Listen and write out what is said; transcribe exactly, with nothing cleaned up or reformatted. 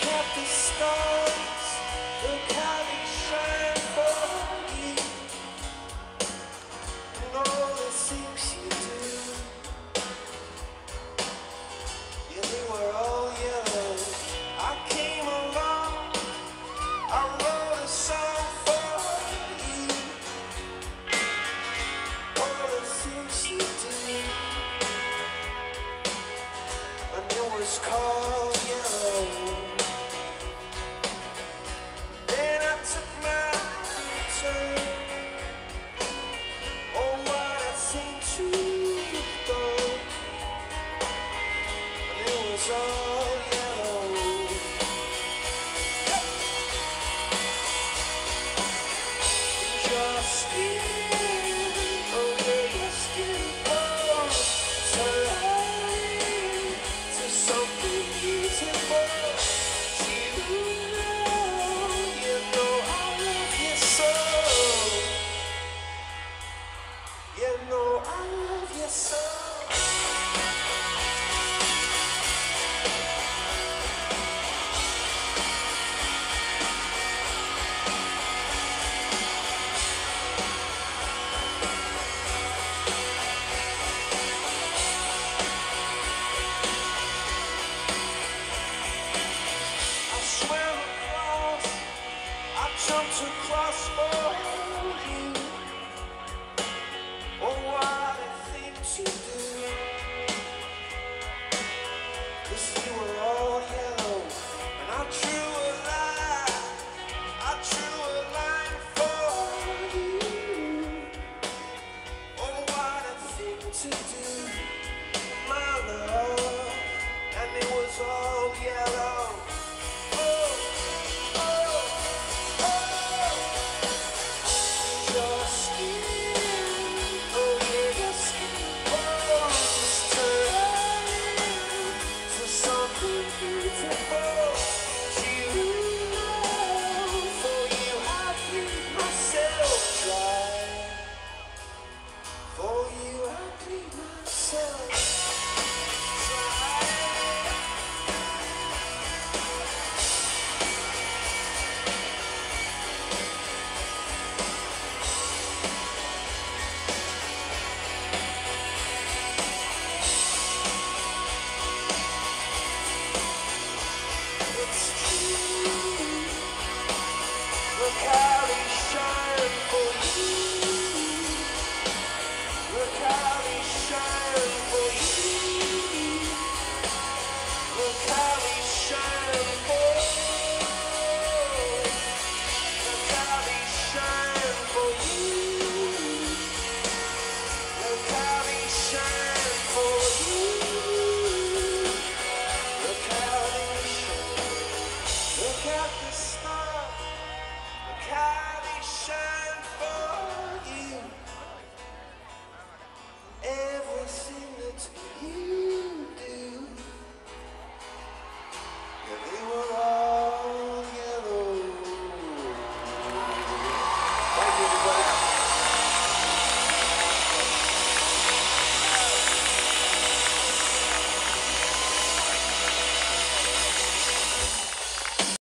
at the stars, look how they shine for you, and all the things you do. Yeah, they were all yellow. I came along, I wrote a song for you, all the things you do, and it was called Yellow. Then I took my turn. Oh, what a thing to go. And it was all yellow. Your skin, oh yeah, your skin was turning to something beautiful. You know, you know I love you so. You know I love you so. I swam across, I jumped across for you. Oh, what a thing to do. 'Cause you were all yellow, and I drew a line, I drew a line for you. Oh, what a thing to do, my love, and it was all yellow. Oh, oh, oh, your skin, oh yeah, your skin was turning to something beautiful. You know, for you I breathe myself dry. For you I breathe myself dry. It's true. Look how they shine for you. Look how they shine for you. Look how they shine for you. Look how they shine for you. Look how they shine for you. Look how they shine. Look at the